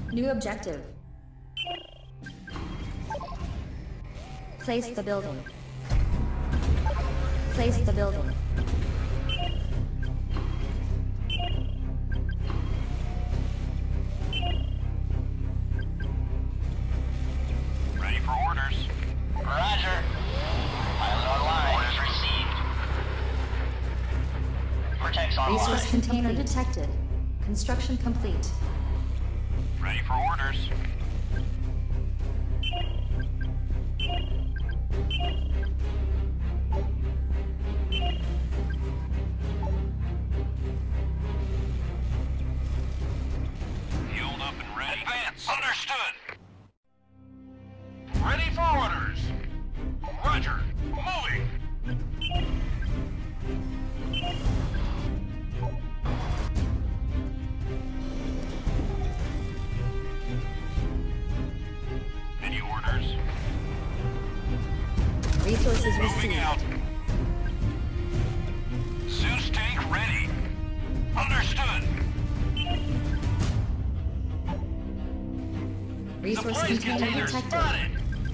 New objective. Place the building. Place the building. Ready for orders. Roger. Pilot online. Orders received. Vortex online. Resource container detected. Construction complete. Ready for orders. Fueled up and ready. Advance. Understood. Ready for orders. Roger. Moving. Any orders? Resources Moving received. out. Zeus tank ready. Understood. Resource Supplies container container detected. spotted.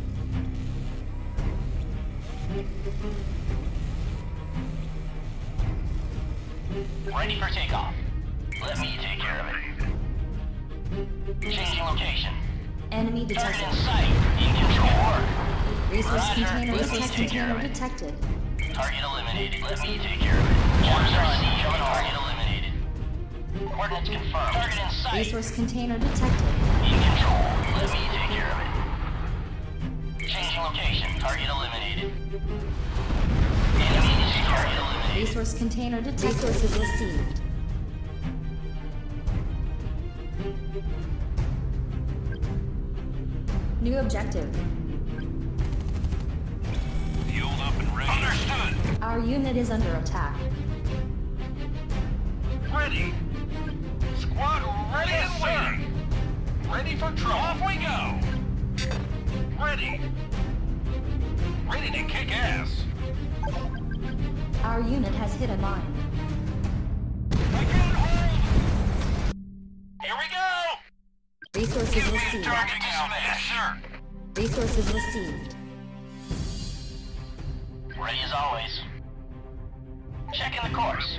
Ready for takeoff. Let me take care of it. Changing location. Enemy Target detected. in sight. In control. Resource Roger. container Let me take care of it. detected. Target eliminated. Let me take care of it. Orders received. Target eliminated. Coordinates confirmed. Target in sight. Resource container detected. In control. Let me take care of it. Changing location. Target eliminated. Enemy is target eliminated. Resource container detected. Resources received. New objective. Fueled up and ready. Understood. Our unit is under attack. Ready. Squad ready and waiting. Ready for trouble. Off we go. Ready. Ready to kick ass. Our unit has hit a mine. I can't hold. Here we go. Resources received. Target out. Yes, sir. Resources received. Ready as always. Checking the course.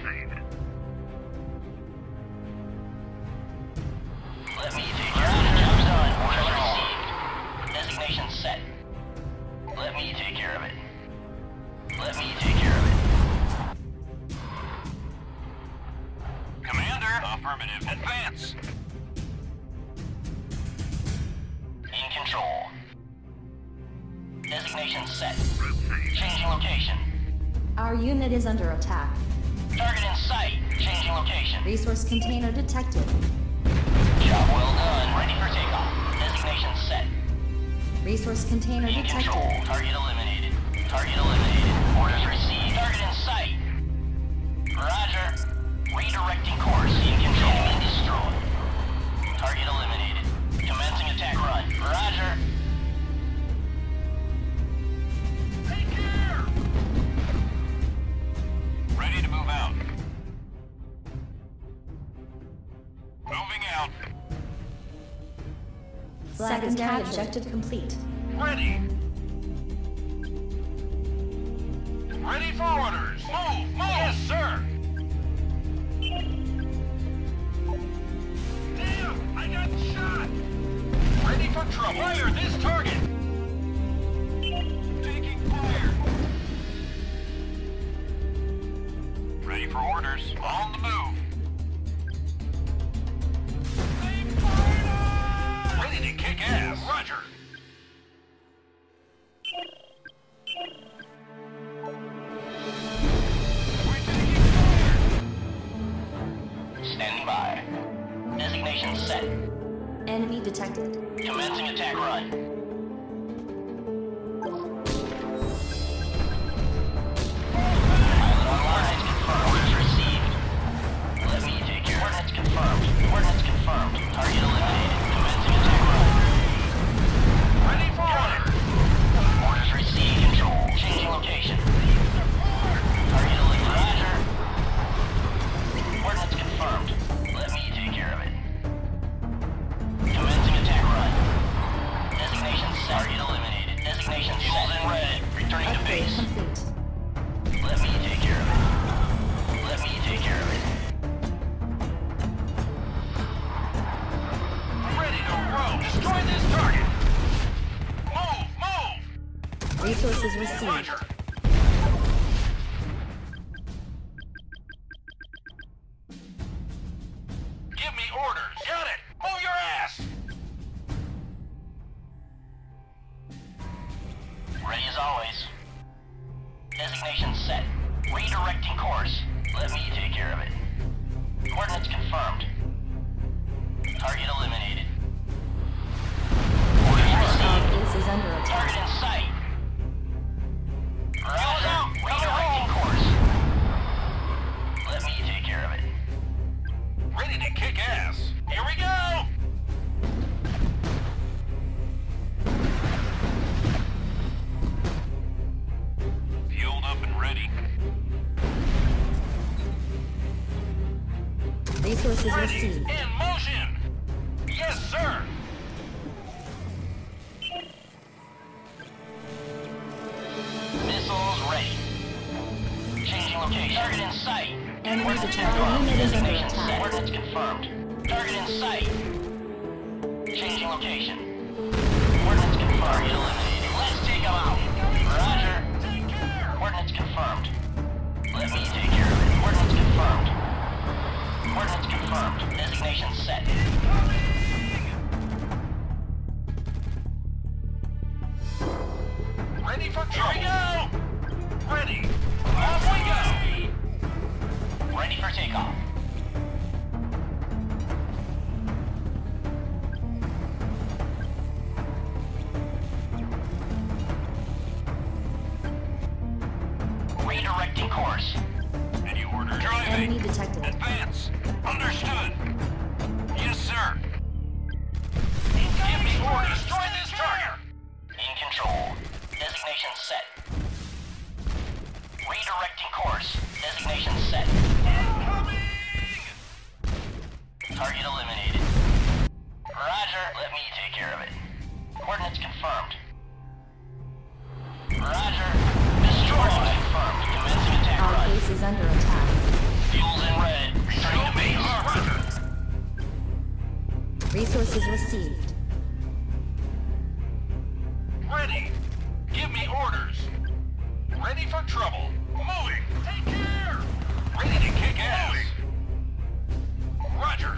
Let me take care of it. Job's done. Orders received. Designation set. Let me take care of it. Let me take care of it. Commander. Affirmative. Advance. In control. Designation set. Changing location. Our unit is under attack. Target in sight. Changing location. Resource container detected. Job well done. Ready for takeoff. Designation set. Resource container In control. detected. Target eliminated. Target eliminated. Orders received. Target in sight. Roger. Redirecting course. In control. Enemy destroyed. Target eliminated. Commencing attack run. Roger. Take care. Ready to move out. Moving out. Secondary objective complete. Ready. Ready for orders. Move, move. Yes, sir. Damn, I got shot. Ready for trouble. Fire this target. Taking fire. Ready for orders. On the move. They fired us! Ready to kick ass. Roger. We're taking fire. Standing by. Designation set. Enemy detected. Commencing attack run. Pilot online. Confirmed. Orders received. Let me take care. Coordinates confirmed. Coordinates confirmed. Target eliminated. Commencing attack run. Ready for orders. Orders received. Control. Changing location. Target eliminated. Roger. Coordinates confirmed. Let me take care of it. Commencing Resources received. Roger. Give me orders. Got it. Move your ass. Ready as always. Designation set. Redirecting course. Let me take care of it. Coordinates confirmed. Target eliminated. Orders Our received. base is under attack. Target in sight. Roger. Redirecting course. Let me take care of it. Ready to kick ass. Here we go. Fueled up and ready. Resources Ready. received. In motion. Yes, sir. Missiles ready. Changing location. Target in sight. Enemy Coordinates detected. confirmed. Unit is under Designation set. attack. Coordinates confirmed. Target in sight. Changing location. Coordinates confirmed. Target eliminated. Let's take them out. Roger. Take care. Coordinates confirmed. Let me take care of it. Coordinates confirmed. Coordinates confirmed. Designation set. Ready for trouble. Here we go. Ready. Off we go. Ready for takeoff. Redirecting course. Any order? Enemy Driving. detected. Advance. Understood. Yes, sir. Give me orders. Destroy this target. In control. Designation set. Redirecting course. Designation set. Incoming. Target eliminated. Roger. Let me take care of it. Coordinates confirmed. Roger. Destroy confirmed. Commencing attack Our run. base is under attack. Fuels in red. Returning to base. Roger. Resources received. Ready. Give me orders. Ready for trouble. Moving. Take care. Ready to kick ass. Roger.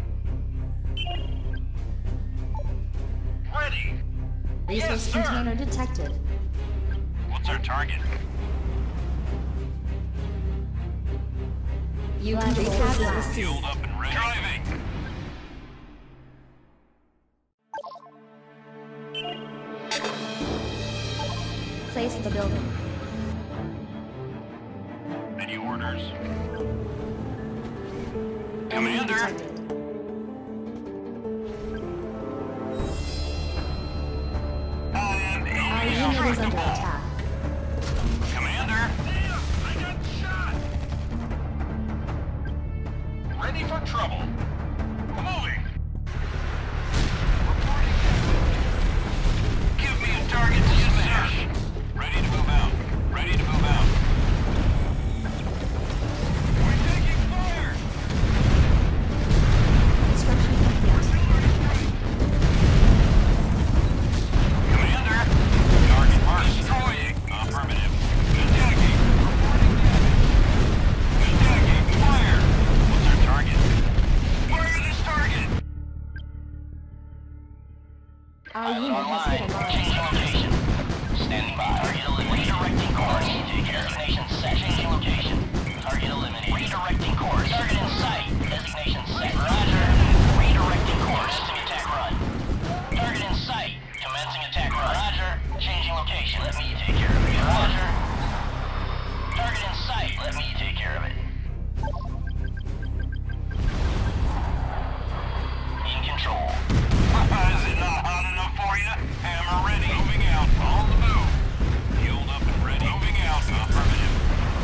Ready. Resource Yes, sir. container detected. What's our target? You resources Fueled received. up and ready. Driving. Place the building. Any orders? Enemy Commander. detected. I am Our unit is under indestructible. attack. Commander. Damn, I got shot. Ready for trouble. Moving. Reporting. Give me a target to smash. Ready to move out. Ready to move out. We're taking fire. Construction complete. Commander. Target marked. Destroying. Affirmative. Attacking. Reporting damage. Attacking. Fire. What's our target? Fire this target. Our Pilot unit has hit a online. line. Changing location. Standing by. Target eliminated. Redirecting course. Take care. Designation set. Changing location. Target eliminated. Redirecting course. Target in sight. Designation set. Roger. Redirecting course. Commencing attack run. Target in sight. Commencing attack run. Roger. Changing location. Let me take care of it. Roger. Target in sight. Let me take care of it. In control. Is it not hot enough for you? Hammer ready. Moving out. On the move. Fueled up and ready. Moving out. Affirmative.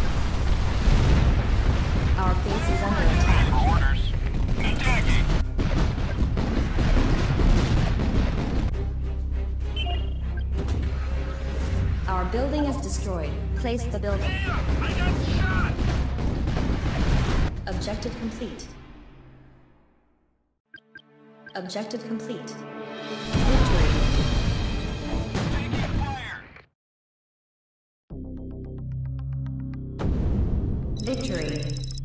Our base is under Ready attack. for orders. Attacking. Our building is destroyed. Place the building. Damn, I got shot. Objective complete. Objective complete. Victory. Victory.